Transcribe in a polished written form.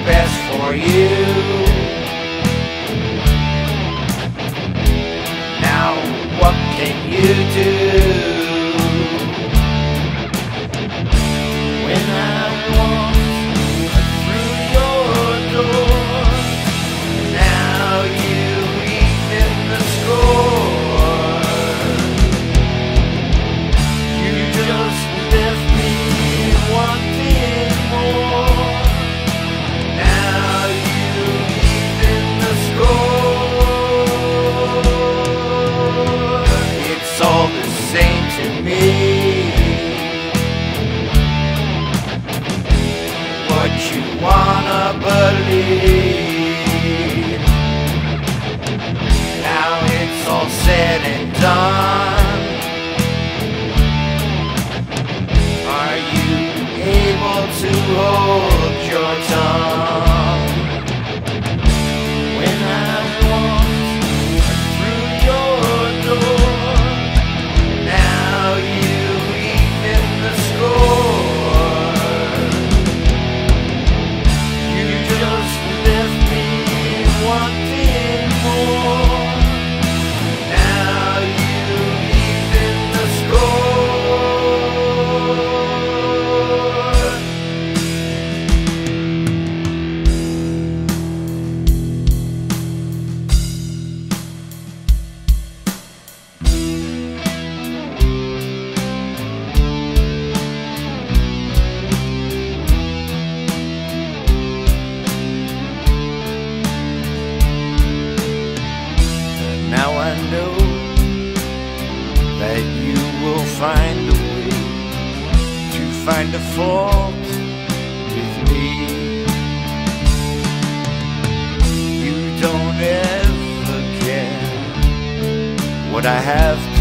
best for you. Now what can you do? When I walked through your door, now you even the score. You just left me wanting more. Now you even the score. It's all the same to me. What you wanna believe. Now it's all said and done. Are you able to hold your tongue? When I walked through your door, now you even the score. You just left me wanting more. Now you even the score. Now I know that you will find a way to find a fault with me. You don't ever care what I have